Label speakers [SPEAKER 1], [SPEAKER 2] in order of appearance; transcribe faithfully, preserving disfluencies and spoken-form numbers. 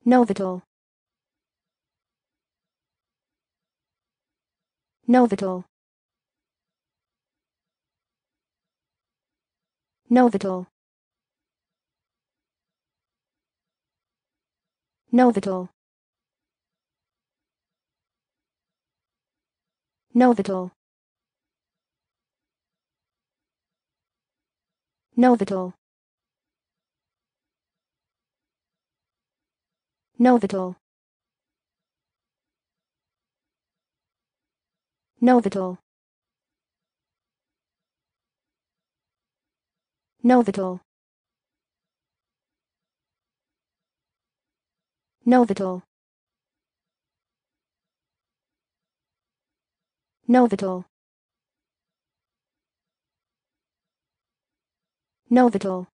[SPEAKER 1] Novotel. Novotel. Novotel. Novotel. Novotel. Novotel. Novotel. Novotel. Novotel. Novotel. Novotel. Novotel.